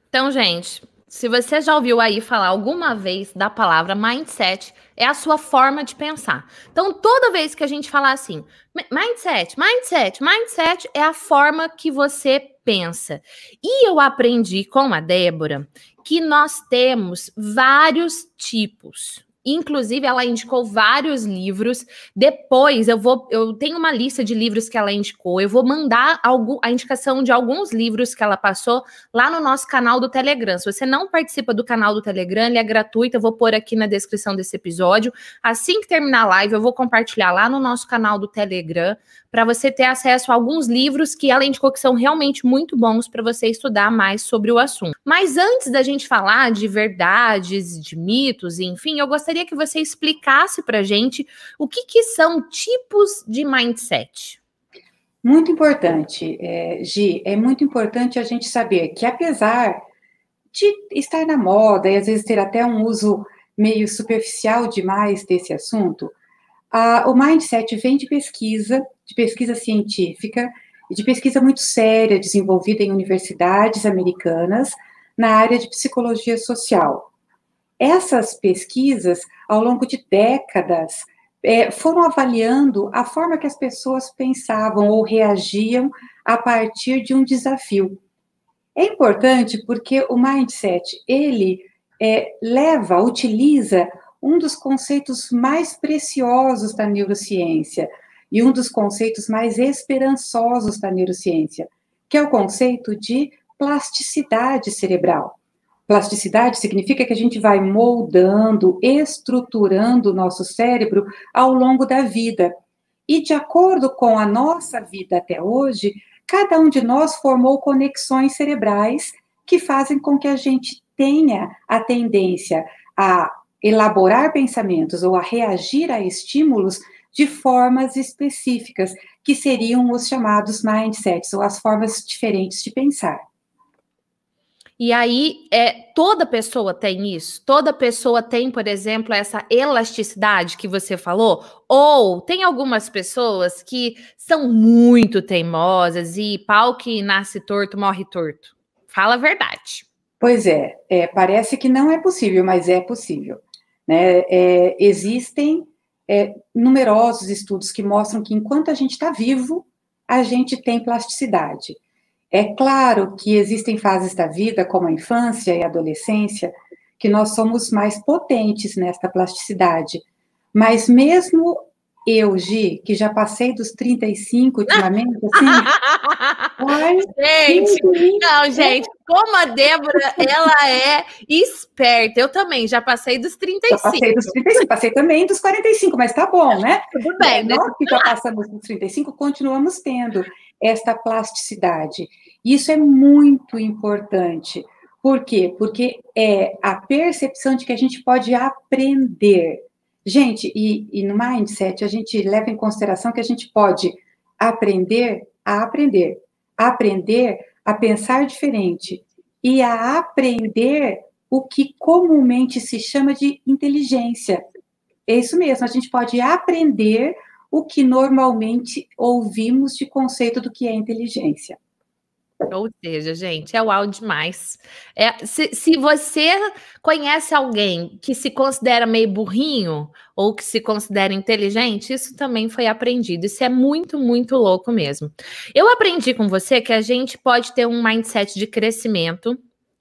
Então, gente, se você já ouviu aí falar alguma vez da palavra mindset, é a sua forma de pensar. Então, toda vez que a gente falar assim, mindset é a forma que você pensa. E eu aprendi com a Débora que nós temos vários tipos. Inclusive, ela indicou vários livros. Depois, eu tenho uma lista de livros que ela indicou. Eu vou mandar a indicação de alguns livros que ela passou lá no nosso canal do Telegram. Se você não participa do canal do Telegram, ele é gratuito. Eu vou pôr aqui na descrição desse episódio. Assim que terminar a live, eu vou compartilhar lá no nosso canal do Telegram para você ter acesso a alguns livros que ela indicou que são realmente muito bons para você estudar mais sobre o assunto. Mas antes da gente falar de verdades, de mitos, enfim, eu gostaria que você explicasse para a gente o que são tipos de mindset. Muito importante, Gi, é muito importante a gente saber que apesar de estar na moda e às vezes ter até um uso meio superficial demais desse assunto, o mindset vem de pesquisa científica e de pesquisa muito séria, desenvolvida em universidades americanas na área de psicologia social. Essas pesquisas, ao longo de décadas, foram avaliando a forma que as pessoas pensavam ou reagiam a partir de um desafio. É importante porque o mindset, ele utiliza um dos conceitos mais preciosos da neurociência e um dos conceitos mais esperançosos da neurociência, que é o conceito de plasticidade cerebral. Plasticidade significa que a gente vai moldando, estruturando o nosso cérebro ao longo da vida. E de acordo com a nossa vida até hoje, cada um de nós formou conexões cerebrais que fazem com que a gente tenha a tendência a elaborar pensamentos ou a reagir a estímulos de formas específicas, que seriam os chamados mindsets, ou as formas diferentes de pensar. E aí, toda pessoa tem isso? Toda pessoa tem, por exemplo, essa elasticidade que você falou? Ou tem algumas pessoas que são muito teimosas e pau que nasce torto, morre torto? Fala a verdade. Pois parece que não é possível, mas é possível. Né? Existem numerosos estudos que mostram que enquanto a gente está vivo, a gente tem plasticidade. É claro que existem fases da vida, como a infância e a adolescência, que nós somos mais potentes nesta plasticidade. Mas mesmo eu, Gi, que já passei dos 35 ultimamente, assim... Gente, como a Débora, ela é esperta. Eu também já passei dos 35. Eu passei dos 35, passei também dos 45, mas tá bom, né? Tudo bem. Nós que já passamos dos 35, continuamos tendo esta plasticidade. Isso é muito importante. Por quê? Porque é a percepção de que a gente pode aprender. Gente, e no mindset, a gente leva em consideração que a gente pode aprender a aprender, aprender a pensar diferente e a aprender o que comumente se chama de inteligência. É isso mesmo, a gente pode aprender o que normalmente ouvimos de conceito do que é inteligência. Ou seja, gente, é uau demais. Se você conhece alguém que se considera meio burrinho ou que se considera inteligente, isso também foi aprendido. Isso é muito, muito louco mesmo. Eu aprendi com você que a gente pode ter um mindset de crescimento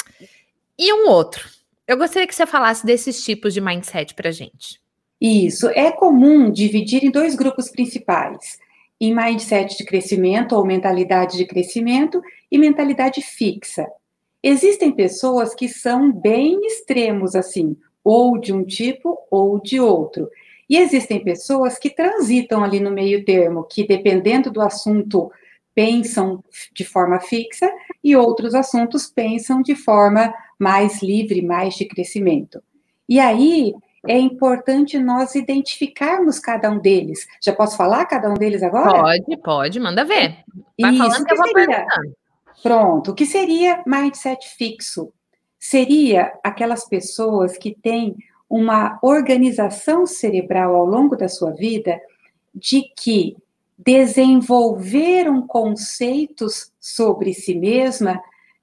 e um outro. Eu gostaria que você falasse desses tipos de mindset para a gente. Isso, é comum dividir em dois grupos principais, em mindset de crescimento ou mentalidade de crescimento e mentalidade fixa. Existem pessoas que são bem extremos assim, ou de um tipo ou de outro. E existem pessoas que transitam ali no meio termo, que dependendo do assunto pensam de forma fixa e outros assuntos pensam de forma mais livre, mais de crescimento. E aí é importante nós identificarmos cada um deles. Já posso falar cada um deles agora? Pode, manda ver. Vai falando que eu vou perguntando. Pronto, o que seria mindset fixo? Seria aquelas pessoas que têm uma organização cerebral ao longo da sua vida de que desenvolveram conceitos sobre si mesma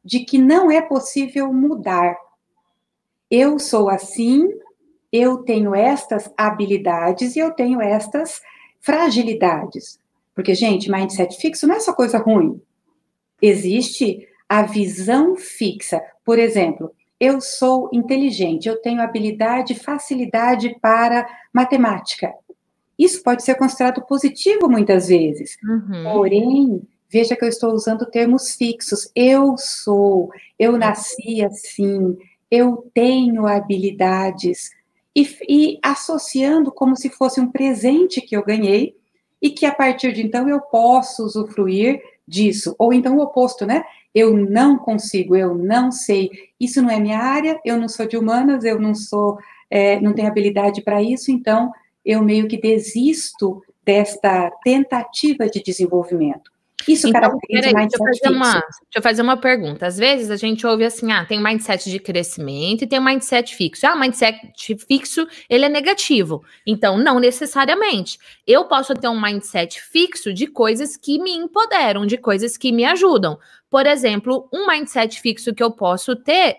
de que não é possível mudar. Eu sou assim, eu tenho estas habilidades e eu tenho estas fragilidades. Porque, gente, mindset fixo não é só coisa ruim. Existe a visão fixa. Por exemplo, eu sou inteligente, eu tenho habilidade e facilidade para matemática. Isso pode ser considerado positivo muitas vezes. Porém, veja que eu estou usando termos fixos. Eu sou, eu nasci assim, eu tenho habilidades. E associando como se fosse um presente que eu ganhei e que a partir de então eu posso usufruir disso. Ou então o oposto, né? Eu não consigo, eu não sei. Isso não é minha área, eu não sou de humanas, eu não sou, não tenho habilidade para isso, então eu meio que desisto desta tentativa de desenvolvimento. Isso então, caracteriza o mindset fixo. Deixa eu fazer uma pergunta. Às vezes a gente ouve assim, tem mindset de crescimento e tem mindset fixo. O mindset fixo, ele é negativo. Então, não necessariamente. Eu posso ter um mindset fixo de coisas que me empoderam, de coisas que me ajudam. Por exemplo, um mindset fixo que eu posso ter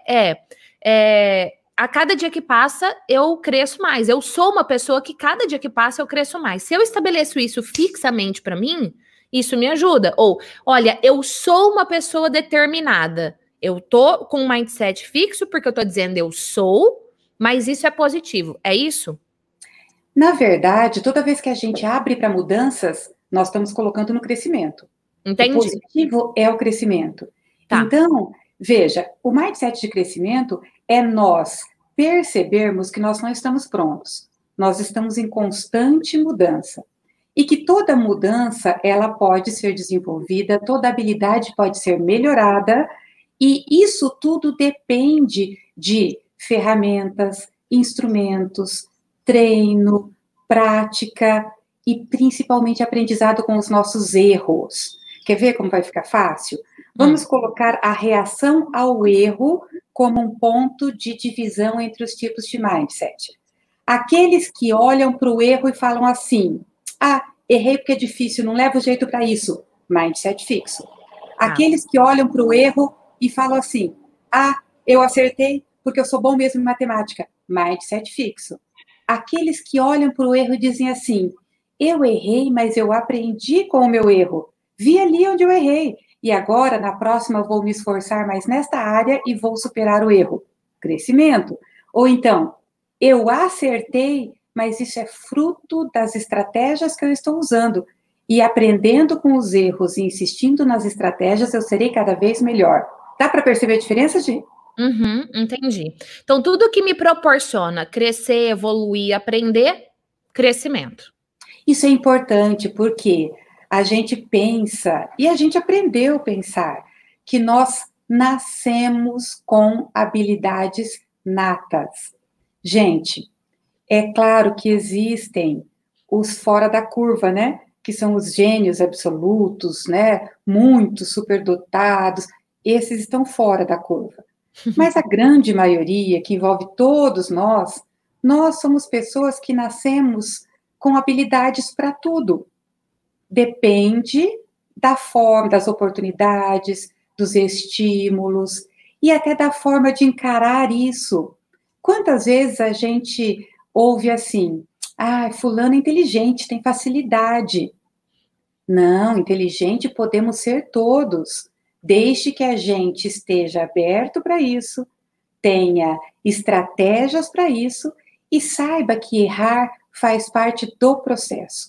a cada dia que passa, eu cresço mais. Eu sou uma pessoa que cada dia que passa, eu cresço mais. Se eu estabeleço isso fixamente para mim, isso me ajuda. Ou, olha, eu sou uma pessoa determinada. Eu tô com um mindset fixo porque eu tô dizendo eu sou, mas isso é positivo. É isso? Na verdade, toda vez que a gente abre para mudanças, nós estamos colocando no crescimento. Entendi. O positivo é o crescimento. Tá. Então, veja, o mindset de crescimento é nós percebermos que nós não estamos prontos. Nós estamos em constante mudança. E que toda mudança, ela pode ser desenvolvida, toda habilidade pode ser melhorada, e isso tudo depende de ferramentas, instrumentos, treino, prática e principalmente aprendizado com os nossos erros. Quer ver como vai ficar fácil? Vamos colocar a reação ao erro como um ponto de divisão entre os tipos de mindset. Aqueles que olham para o erro e falam assim: errei porque é difícil, não levo jeito para isso. Mindset fixo. Aqueles que olham para o erro e falam assim: eu acertei porque eu sou bom mesmo em matemática. Mindset fixo. Aqueles que olham para o erro e dizem assim: eu errei, mas eu aprendi com o meu erro. Vi ali onde eu errei. E agora, na próxima, eu vou me esforçar mais nesta área e vou superar o erro. Crescimento. Ou então, eu acertei, mas isso é fruto das estratégias que eu estou usando. E aprendendo com os erros e insistindo nas estratégias, eu serei cada vez melhor. Dá para perceber a diferença, Gi? Entendi. Então, tudo que me proporciona crescer, evoluir, aprender, crescimento. Isso é importante porque a gente pensa, e a gente aprendeu a pensar, que nós nascemos com habilidades natas. Gente, é claro que existem os fora da curva, né? Que são os gênios absolutos, né? Muito superdotados. Esses estão fora da curva. Mas a grande maioria, que envolve todos nós somos pessoas que nascemos com habilidades para tudo. Depende da forma, das oportunidades, dos estímulos e até da forma de encarar isso. Quantas vezes a gente ouve assim: fulano é inteligente, tem facilidade. Não, inteligente podemos ser todos, desde que a gente esteja aberto para isso, tenha estratégias para isso e saiba que errar faz parte do processo.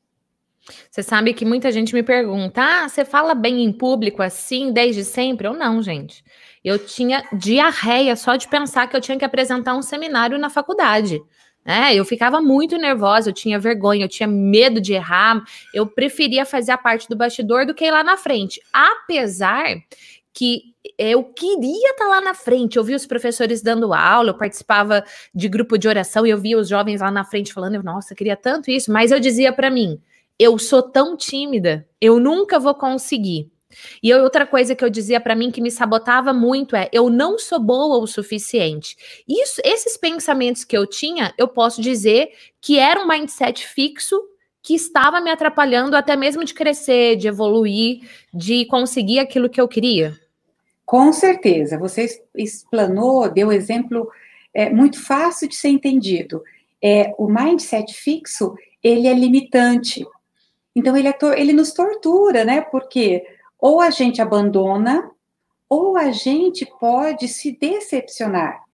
Você sabe que muita gente me pergunta: você fala bem em público assim desde sempre? Ou não, gente. Eu tinha diarreia só de pensar que eu tinha que apresentar um seminário na faculdade. Eu ficava muito nervosa, eu tinha vergonha, eu tinha medo de errar, eu preferia fazer a parte do bastidor do que ir lá na frente. Apesar que eu queria estar lá na frente, eu via os professores dando aula, eu participava de grupo de oração e eu via os jovens lá na frente falando: nossa, eu queria tanto isso, mas eu dizia para mim: eu sou tão tímida, eu nunca vou conseguir. E outra coisa que eu dizia para mim que me sabotava muito eu não sou boa o suficiente. Esses pensamentos que eu tinha, eu posso dizer que era um mindset fixo que estava me atrapalhando até mesmo de crescer, de evoluir, de conseguir aquilo que eu queria. Com certeza, você explanou, deu exemplo muito fácil de ser entendido. O mindset fixo, ele é limitante. Então, ele nos tortura, né? Porque ou a gente abandona, ou a gente pode se decepcionar.